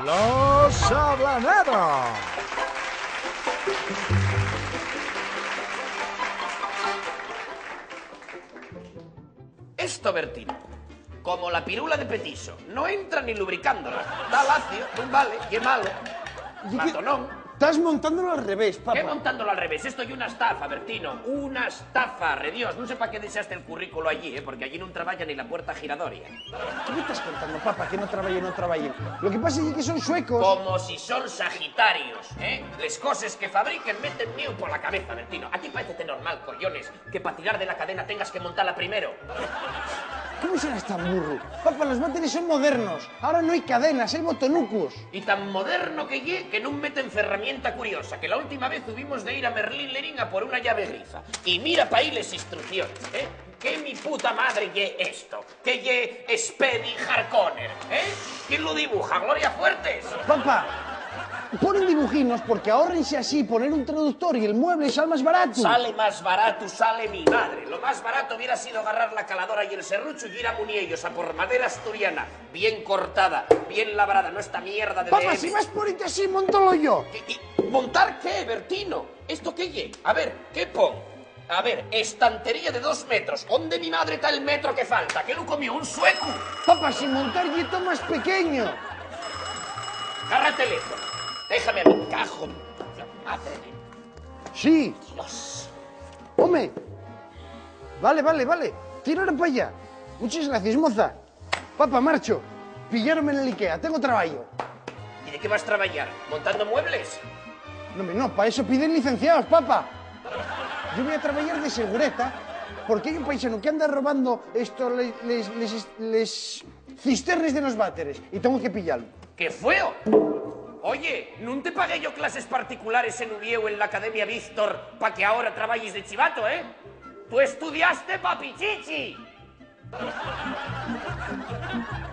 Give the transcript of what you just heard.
Los Hablaneros. Esto, Bertino, como la pirula de petiso, no entra ni lubricándola. Da lacio, non vale, y es malo. Matonón. Estás montándolo al revés, papá. ¿Qué montándolo al revés? Esto es una estafa, Bertino. Una estafa, rediós. No sé para qué deseaste el currículo allí, porque allí no trabaja ni la puerta giratoria. ¿Qué me estás contando, papá? Que no trabajen. Lo que pasa es que son suecos. Como si son sagitarios, ¿eh? Les cosas que fabriquen meten mío por la cabeza, Bertino. ¿A ti parece normal, collones, que para tirar de la cadena tengas que montarla primero? ¿Cómo serás tan burro? Papá, los váteres son modernos. Ahora no hay cadenas, hay botonucos. Y tan moderno que no meten ferramienta curiosa, que la última vez tuvimos de ir a Merlín Lerín a por una llave grifa. Y mira pa' ahí les instrucciones, ¿eh? ¿Qué mi puta madre ye esto? ¿Qué ye Spedy Harkonnen, eh? ¿Quién lo dibuja? ¿Gloria Fuertes? Papá, ponen dibujinos porque ahorrense así poner un traductor y el mueble sale más barato. Sale más barato, sale mi madre. Lo más barato hubiera sido agarrar la caladora y el serrucho y ir a Muniellos a por madera asturiana, bien cortada, bien labrada, no esta mierda de Papá, DM. si vas por irte así, montalo yo. ¿Y montar qué, Bertino? ¿Esto qué ye? A ver, ¿qué pon? A ver, estantería de 2 metros. ¿Dónde mi madre está el metro que falta? ¿Qué lo comió un sueco? Papá, sin montar yeto más pequeño. Agarra el teléfono. Déjame a mi cajo. Madre. Sí. Dios. Hombre. Vale. Tíralo para allá. Muchas gracias, moza. Papá, marcho. Pillarme en el Ikea. Tengo trabajo. ¿Y de qué vas a trabajar? ¿Montando muebles? No, para eso piden licenciados, papá. Yo voy a trabajar de segureta porque hay un paisano que anda robando les cisternes de los váteres y tengo que pillarlo. ¡Qué feo! Oye, ¿no te pagué yo clases particulares en Uvieu en la Academia Víctor para que ahora trabajes de chivato, eh? ¡Tú estudiaste, papichichi!